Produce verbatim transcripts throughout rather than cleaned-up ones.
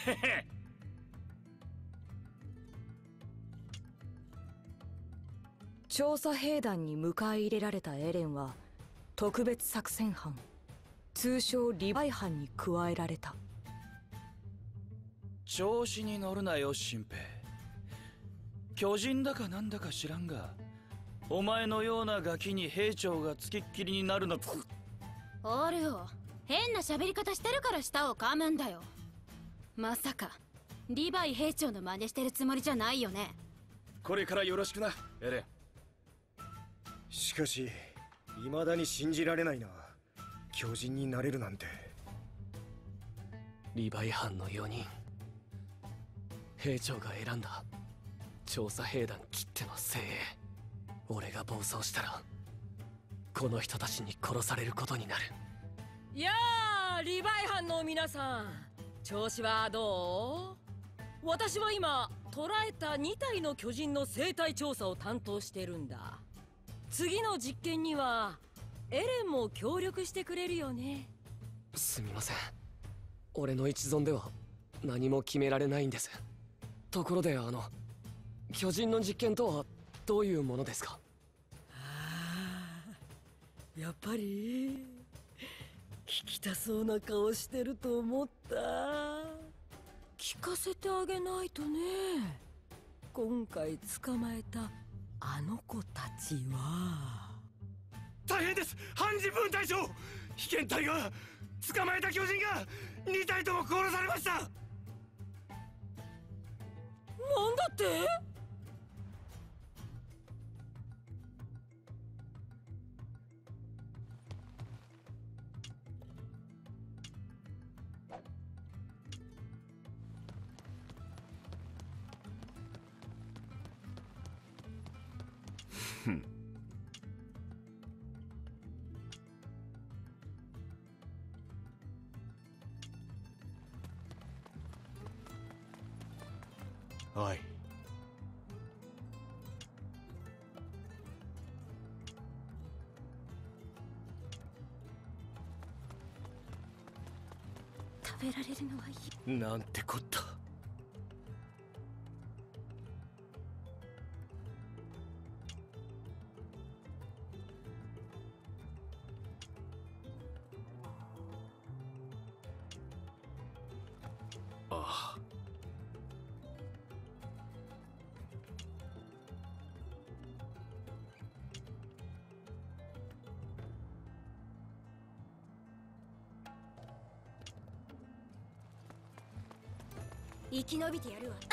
調査兵団に迎え入れられたエレンは特別作戦班、通称リヴァイ班に加えられた。 調子に乗るなよ新兵。巨人だかなんだか知らんが、お前のようなガキに兵長がつきっきりになるの。 オルオ、変な喋り方してるから舌を噛むんだよ。まさかリヴァイ兵長の真似してるつもりじゃないよね。 これからよろしくなエレン。 しかし未だに信じられないな、巨人になれるなんて。 リヴァイ班のよにん、兵長が選んだ調査兵団きっての精鋭。俺が暴走したらこの人たちに殺されることになる。 やあ、リヴァイ班の皆さん、調子はどう？私は今捕らえたに体の巨人の生態調査を担当してるんだ。次の実験にはエレンも協力してくれるよね。 すみません、俺の一存では何も決められないんです。ところであの巨人の実験とはどういうものですか？ ああ、やっぱり聞きたそうな顔してると思った。聞かせてあげないとね。今回捕まえたあの子たちは。 大変です、ハンジ分隊長。被験隊が捕まえた巨人がに体とも殺されました。 なんだって？ ふん。 おい、 食べられるのはいい。 なんてこった。ああ、 生き延びてやるわ。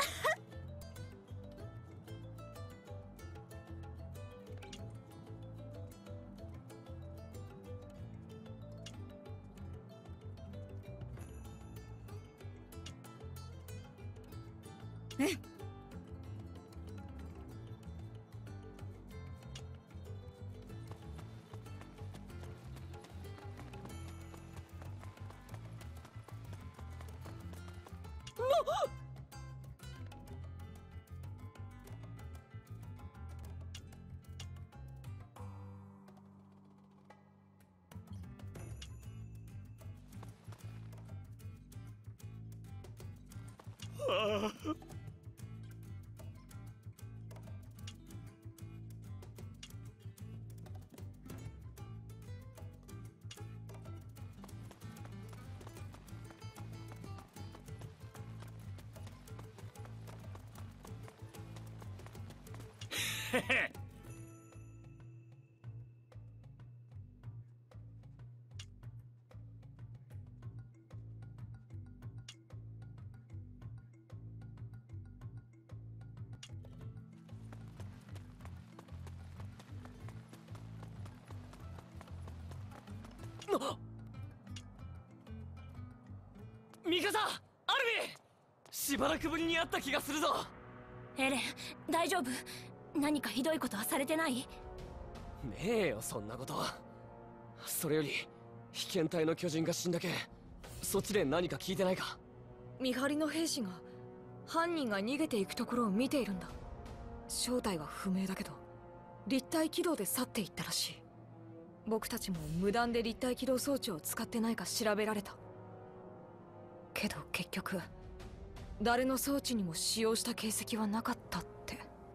へへ。 ミカサ、アルビー、しばらくぶりに会った気がするぞ。 エレン、大丈夫？何かひどいことはされてない？ ねえよ、そんなことは。それより被験体の巨人が死んだけ、そっちで何か聞いてないか？ 見張りの兵士が犯人が逃げていくところを見ているんだ。正体は不明だけど立体起動で去っていったらしい。僕たちも無断で立体起動装置を使ってないか調べられたけど、結局誰の装置にも使用した形跡はなかったって。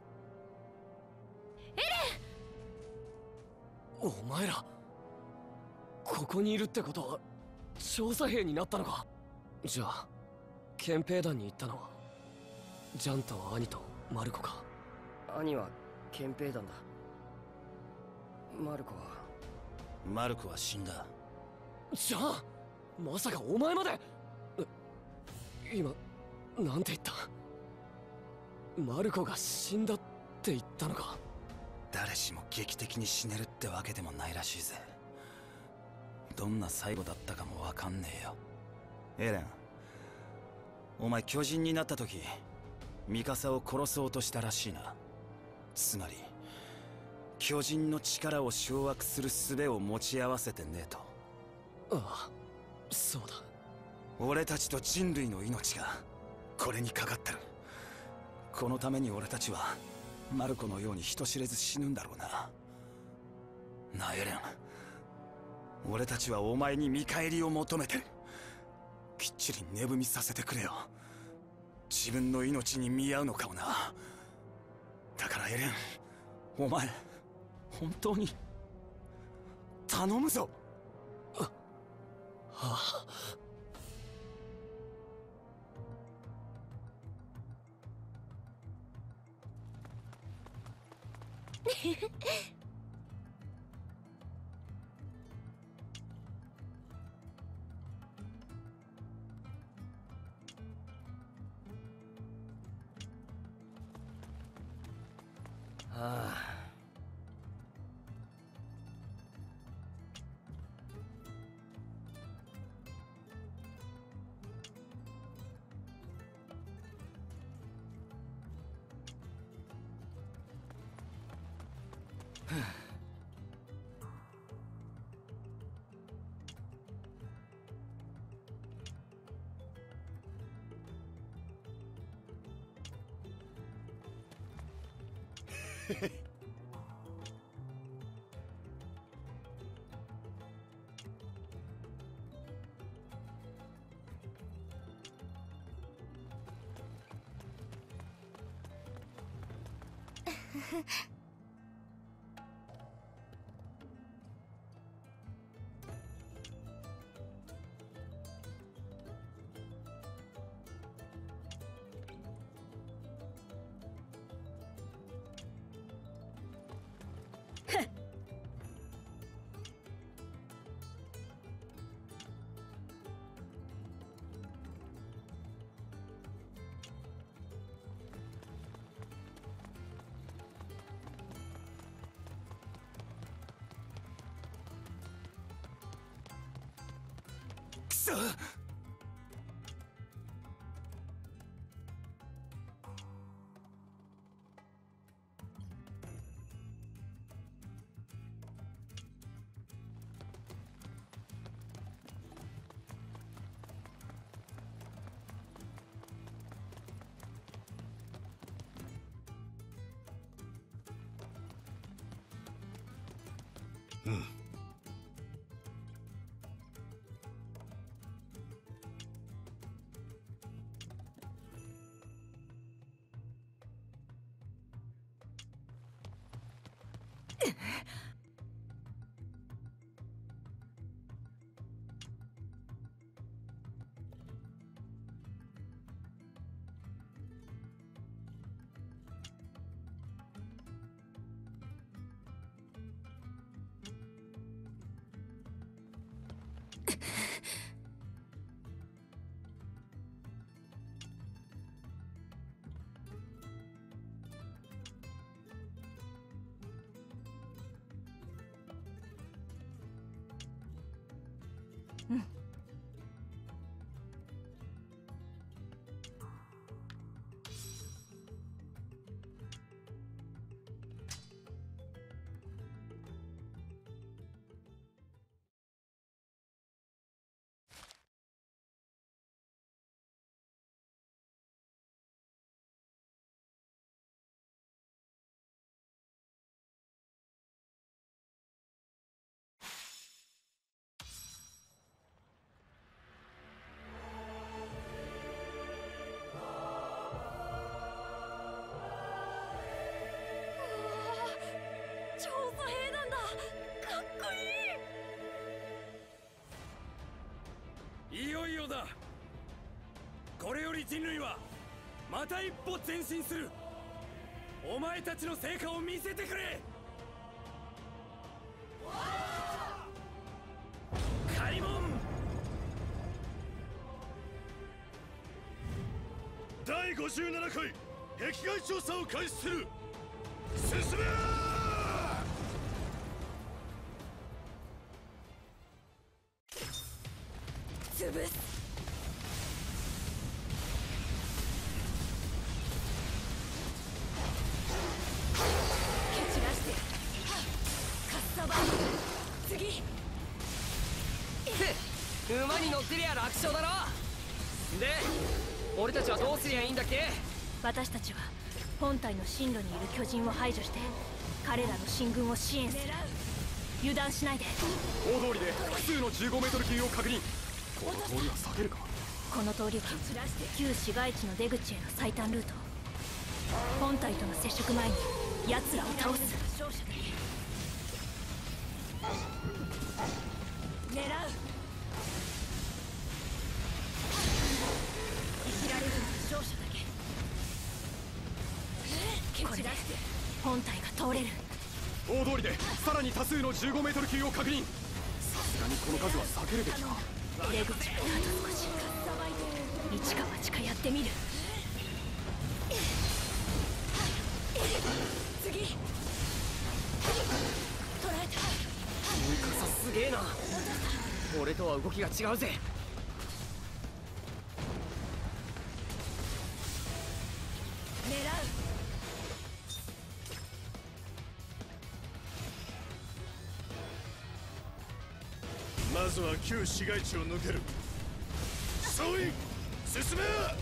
お前らここにいるってことは調査兵になったのか。じゃあ憲兵団に行ったのはジャンと兄とマルコか。 兄は憲兵団だ。マルコはマルコは死んだ。 じゃあまさかお前まで。今なんて言った。マルコが死んだって言ったのか。 誰しも劇的に死ねるってわけでもないらしいぜ。どんな最後だったかもわかんねえよ。エレン、お前巨人になった時ミカサを殺そうとしたらしいな。つまり巨人の力を掌握する術を持ち合わせてねえと。 ああ、そうだ。 俺たちと人類の命がこれにかかってる。このために俺たちはマルコのように人知れず死ぬんだろうな。なあエレン、俺たちはお前に見返りを求めてる。きっちり値踏みさせてくれよ。自分の命に見合うのかをな。だからエレン、お前本当に頼むぞ。 あ、はあ。 ああ。 くそ！ うん。 いよいよだ。これより人類はまた一歩前進する。お前たちの成果を見せてくれ。開門。だいごじゅうななかい壁外調査を開始する。進め。 潰す。蹴散らしてかっさば次。 馬に乗ってりゃ楽勝だろ。で俺たちはどうすりゃいいんだっけ。 私たちは本体の進路にいる巨人を排除して彼らの進軍を支援する。油断しないで。 大通りで複数のじゅうごメートル級を確認。この通りは避けるか。 この通りは旧市街地の出口への最短ルート。本体との接触前に奴らを倒す。 狙う。生きられるのは勝者だけ。 これで本体が通れる。 大通りでさらに多数のじゅうごメートル級を確認。さすがにこの数は避けるべきか。 出口はあと少し。一か八かやってみる。 次。捕らえた。 ミカサすげえな。俺とは動きが違うぜ。 狙う。 まずは旧市街地を抜ける。総員進め。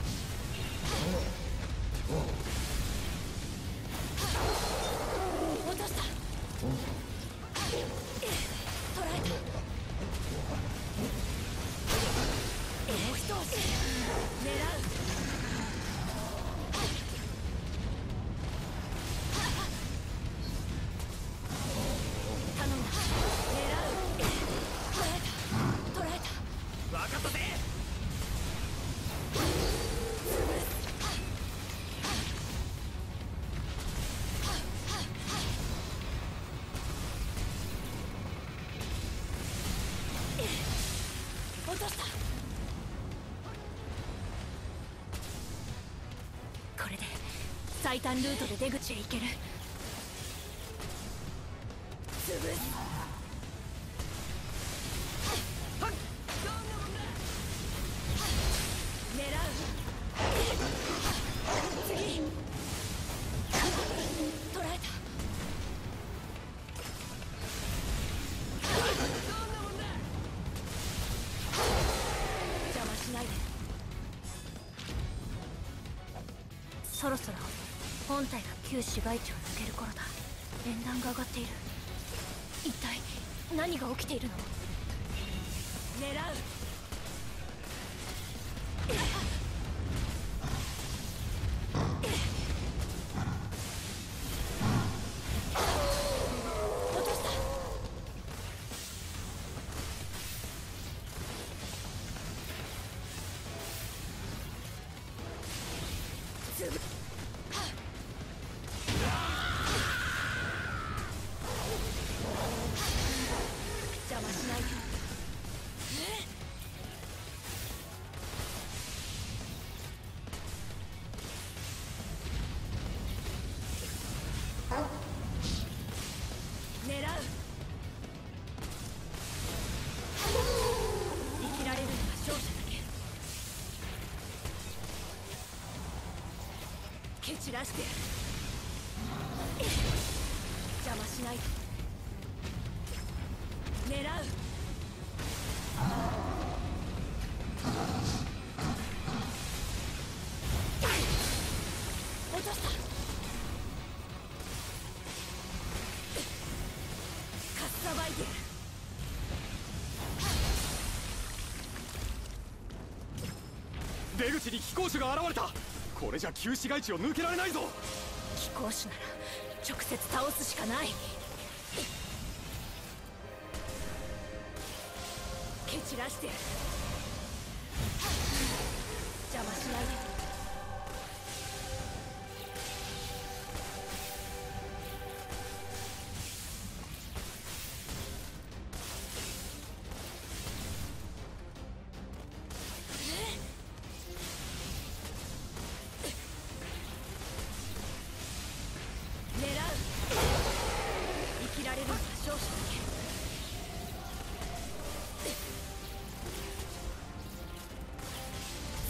落とした。捕らえた。もう一押し。狙う。頼んだ。狙う。捕らえた。捕らえた。 分かったぜ。 落とした。 これで最短ルートで出口へ行ける。 潰す。狙う。次。捕らえた。邪魔しないで。 そろそろ本体が旧市街地を抜ける頃だ。演弾が上がっている。一体何が起きているの。 狙う。落とした。つぶ。邪魔しないで。狙う。生きられるのは勝者だけ。蹴散らしてやる。邪魔しないで。狙う。落とした。かっさばいてやる。 出口に飛行士が現れた。これじゃ旧市街地を抜けられないぞ。 飛行士なら直接倒すしかない。 蹴散らしてやる。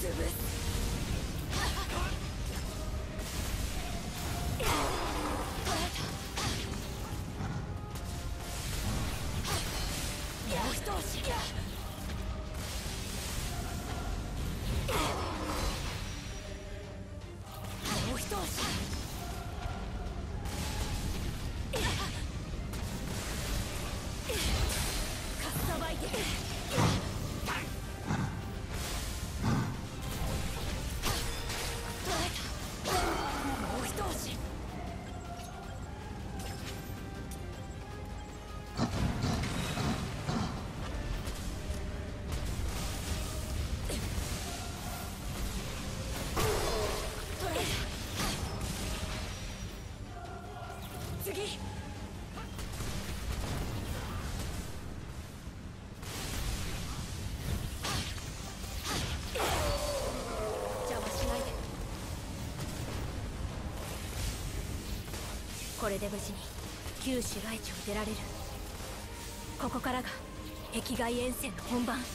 これで無事に旧市街地を出られる。ここからが壁外遠征の本番。